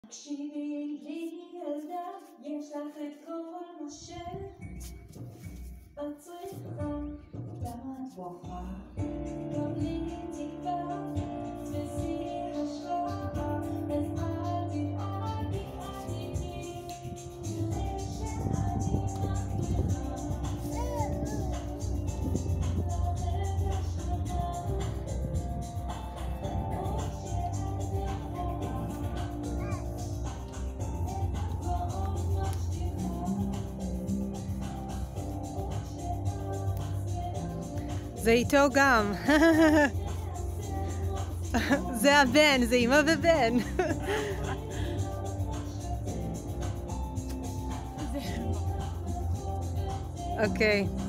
תקשיבי לי ילדה, יש לך את כל מה שאת צריכה. למה את בוכה? קבלי תקווה, תפסי השראה, אז אל תדאגי, אל תדאגי, תראה שאני מבטיחה לרגע שלך. זה איתו גם. זה הבן, זה אמא ובן. אוקיי.